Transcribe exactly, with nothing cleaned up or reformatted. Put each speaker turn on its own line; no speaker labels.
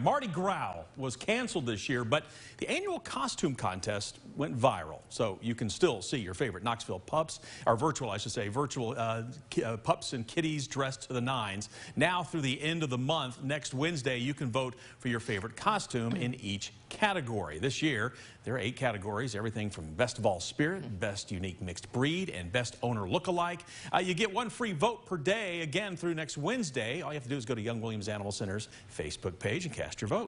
Mardi Growl was canceled this year, but the annual costume contest went viral. So you can still see your favorite Knoxville pups, or virtual, I should say, virtual uh, uh, pups and kitties dressed to the nines. Now through the end of the month, next Wednesday, you can vote for your favorite costume in each category. This year, there are eight categories, everything from Best of All Spirit, Best Unique Mixed Breed, and Best Owner Lookalike. Uh, you get one free vote per day, again, through next Wednesday. All you have to do is go to Young Williams Animal Center's Facebook page and cast your vote.